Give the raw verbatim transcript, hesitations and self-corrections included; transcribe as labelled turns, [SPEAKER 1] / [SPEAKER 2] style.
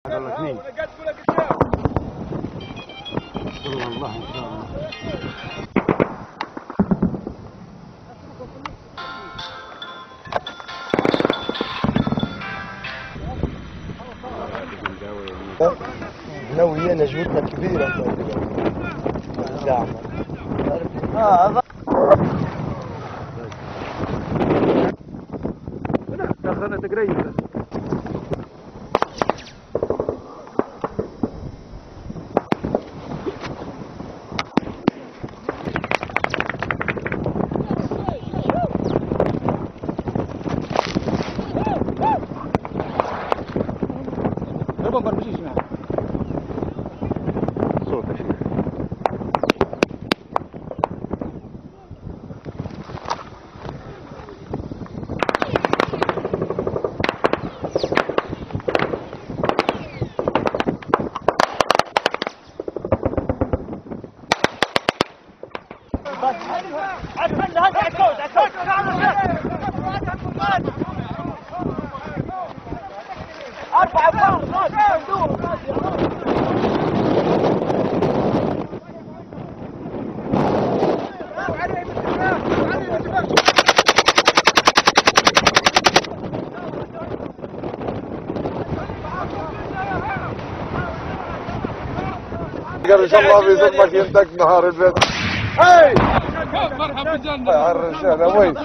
[SPEAKER 1] والله اثنين. والله الله ان شاء الله.
[SPEAKER 2] لو هي نجوتنا كبيرة زعما اه
[SPEAKER 1] دخلنا تقريبا ما برمجيش معاه صوت يا شيخ.
[SPEAKER 3] ارفع الفار
[SPEAKER 2] قال ان شاء الله بيزمك يمدك نهار البيت. هاي مرحبا بالجنة. الرجال وين؟